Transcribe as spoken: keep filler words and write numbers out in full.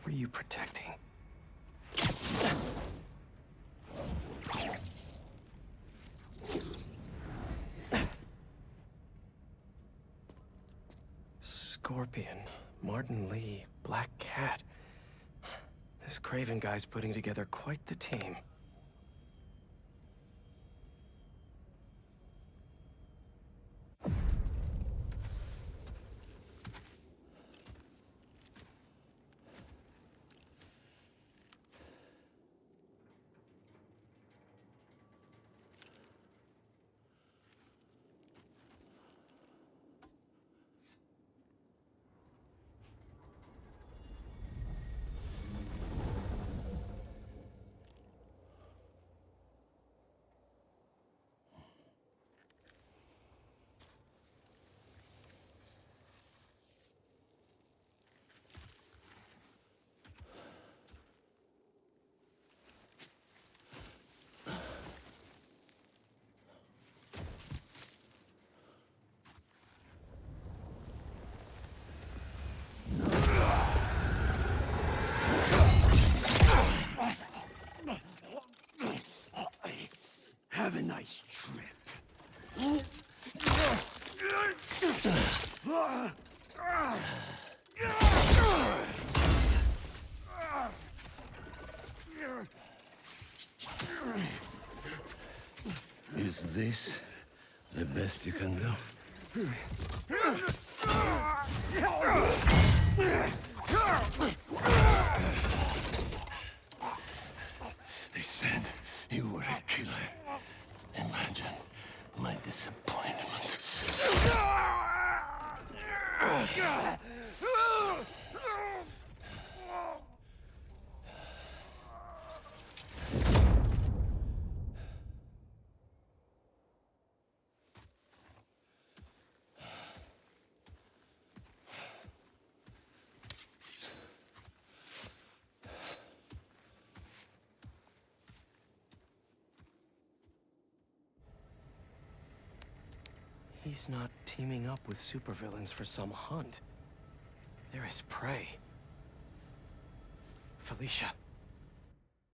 were you protecting? Scorpion, Martin Lee, Black Cat. This Kraven guy's putting together quite the team. Have a nice trip. Is this the best you can do? They said you were a killer. Imagine my disappointment. He's not teaming up with supervillains for some hunt. They're his prey. Felicia.